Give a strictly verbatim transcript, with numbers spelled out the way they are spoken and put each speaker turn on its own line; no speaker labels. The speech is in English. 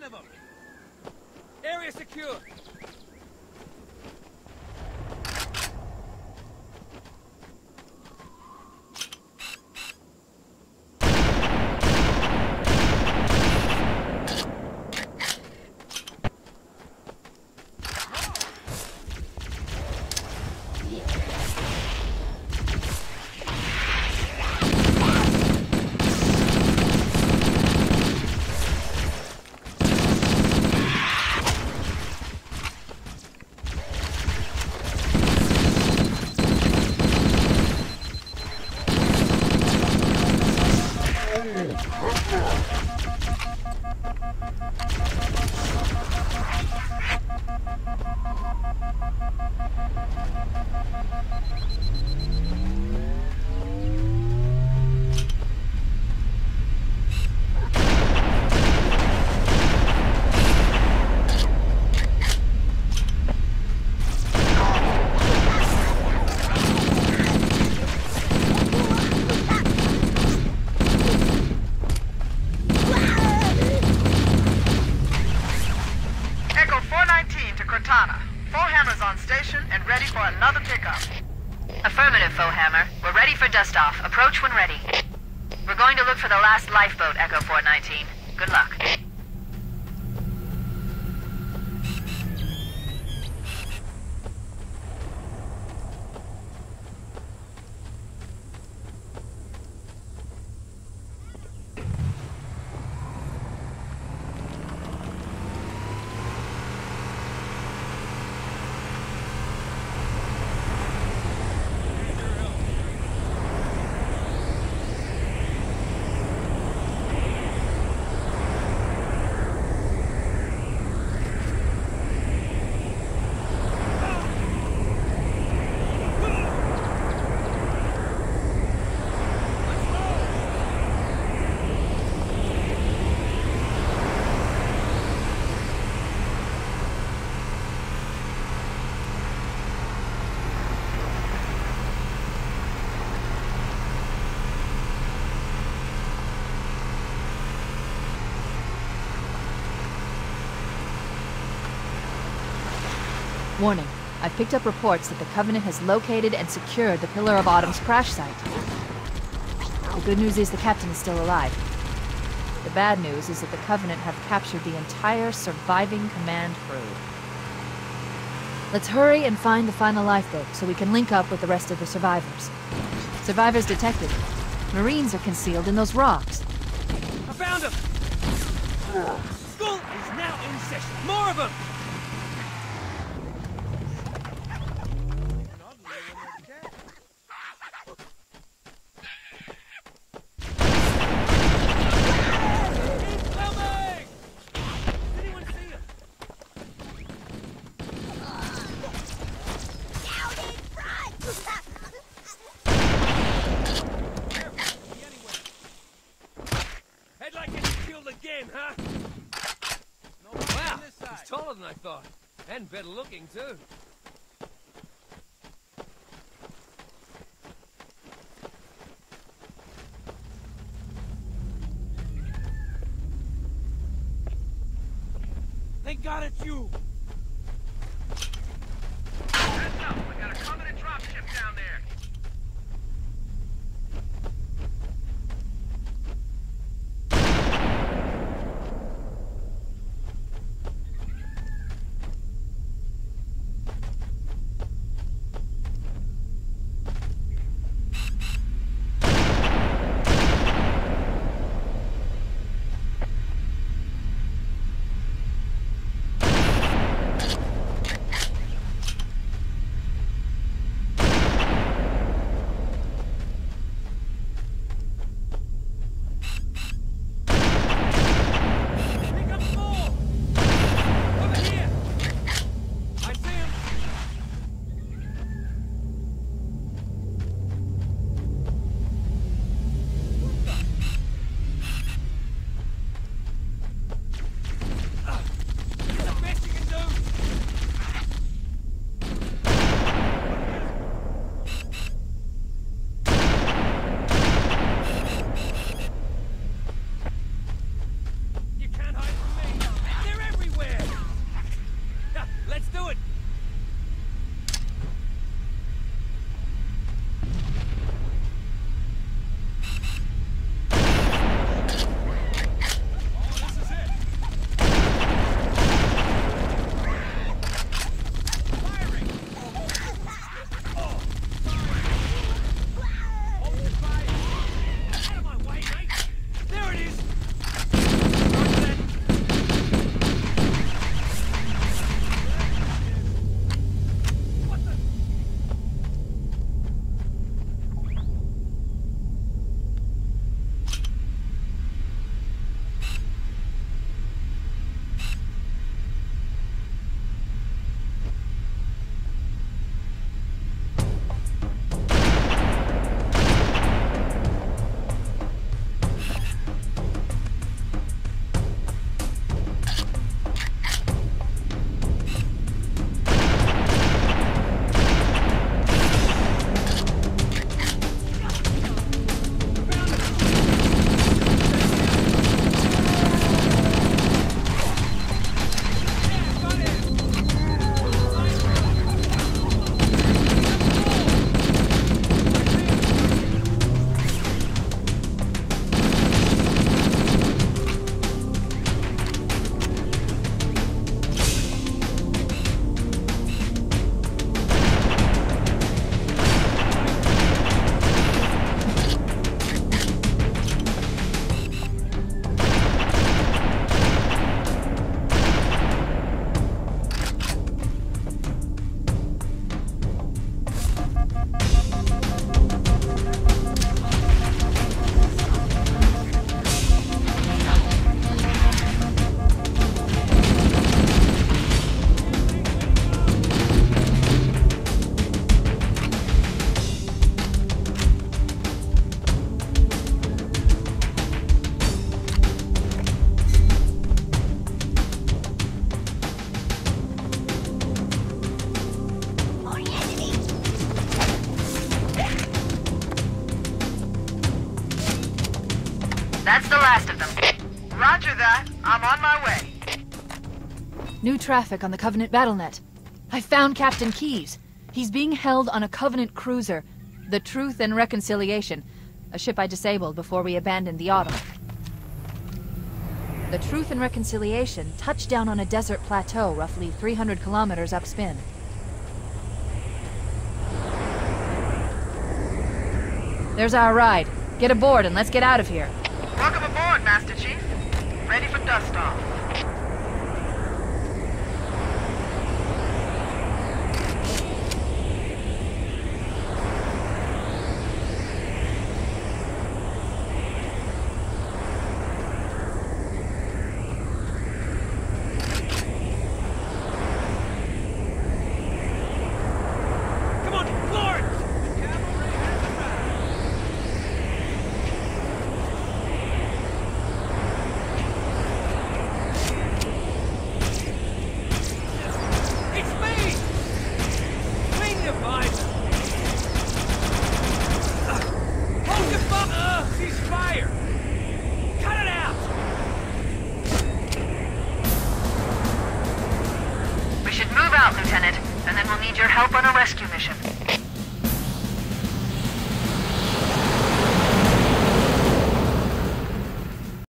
of them! Area secure!
Affirmative, Foehammer. We're ready for dust-off. Approach when ready. We're going to look for the last lifeboat, Echo four nineteen. Good luck.
Warning. I've picked up reports that the Covenant has located and secured the Pillar of Autumn's crash site. The good news is the captain is still alive. The bad news is that the Covenant have captured the entire surviving command crew. Let's hurry and find the final lifeboat so we can link up with the rest of the survivors. Survivors detected. Marines are concealed in those rocks.
I found them! School is now in session. More of them! Taller than I thought. And better looking, too. Thank God it's you! Heads up! We got a Covenant dropship down there!
last of them. Roger that. I'm on my way.
New traffic on the Covenant BattleNet. I found Captain Keyes. He's being held on a Covenant cruiser, the Truth and Reconciliation, a ship I disabled before we abandoned the Autumn. The Truth and Reconciliation touched down on a desert plateau roughly three hundred kilometers upspin. There's our ride. Get aboard and let's get out of here.
Welcome aboard, Master Chief. Ready for dust-off.
Come on, Florence! The cavalry has arrived. It's me! Clean the visor! Uh, hold the bu- uh, cease fire! Cut it out!
We should move out, Lieutenant, and then we'll need your help on a rescue mission.